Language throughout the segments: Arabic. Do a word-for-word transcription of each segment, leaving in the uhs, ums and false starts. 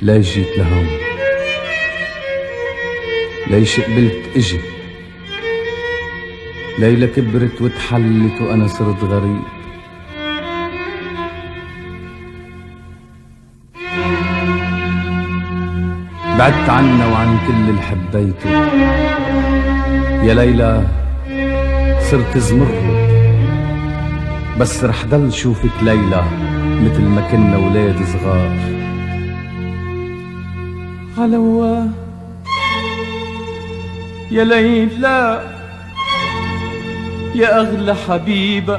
ليش جيت لهون؟ ليش قبلت اجي؟ ليلة كبرت وتحلت وانا صرت غريب. بعدت عنا وعن كل اللي حبيته. يا ليلى صرت زمرد، بس رح ضل شوفك ليلى مثل ما كنا ولاد صغار. علواه يا ليلى يا أغلى حبيبة،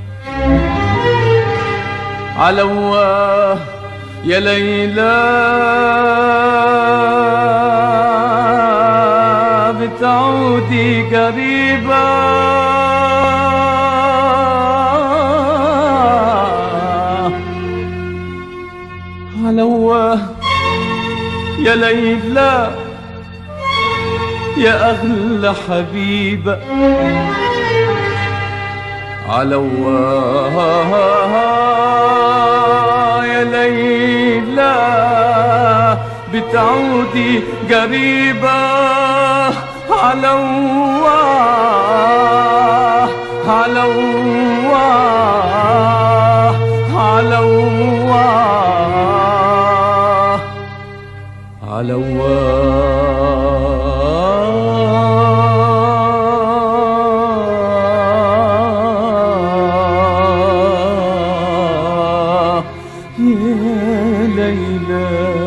علواه يا ليلى بتعودي قريبة. علواه يا ليلى يا أغلى حبيبة، علواه يا ليلى بتعودي قريبة. علواه علواه علواه علواه يا ليلى.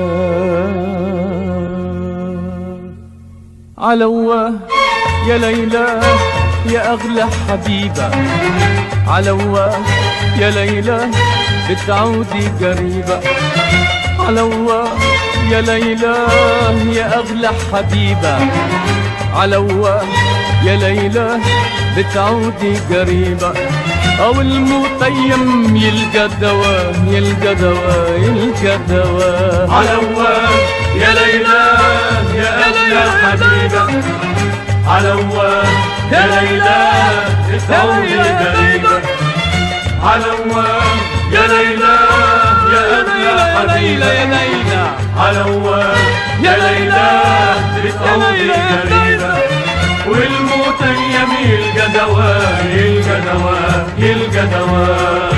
علواه يا ليلى يا أغلى حبيبة، علواه يا ليلى بتعودي قريبة. علواه يا ليلى يا أغلى حبيبة، علواه يا ليلى بتعودي قريبة. أو المطيم يلقى دواء يلقى دواء يلقى دواء. علواه يا ليلى يا أغلى حبيبة، علواه يا ليلى بتعودي قريبة. علواه يا ليلى يا أغلى حبيبة، يا ليلى علواه يا ليلى بتعودي قريبة. والمتيم يلقى دواء يلقى دواء يلقى دواء.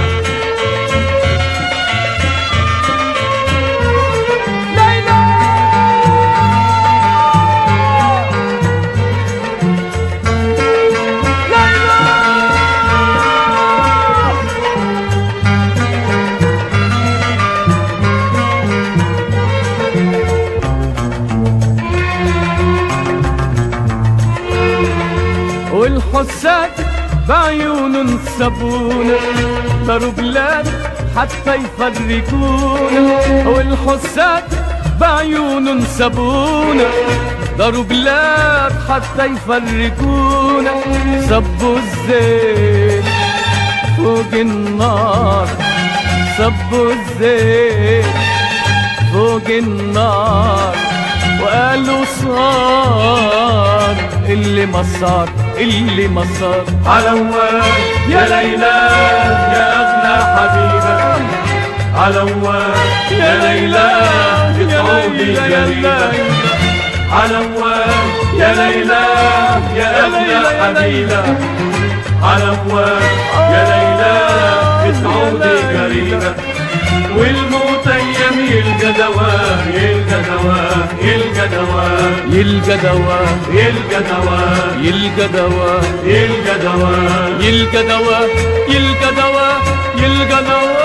والحساد بعيون سبونا داروا بلاد حتى يفرقونا. والحساد بعيون سبونا داروا بلاد حتى يفرقونا. صبوا الزيت فوق النار، صبوا الزيت فوق النار، وقالوا صار اللي ما صار اللي ما صار. علواه يا ليلى يا أغلى حبيبة، علواه يا ليلى بتعودي قريبة. علواه يا ليلى يا أغلى حبيبة، علواه يا ليلى بتعودي قريبة. والمتيم يلقى دواء يلقى دواء يلقى دواء يلقى دواء يلقى دواء يلقى دواء يلقى دواء يلقى دواء يلقى دواء يلقى دواء.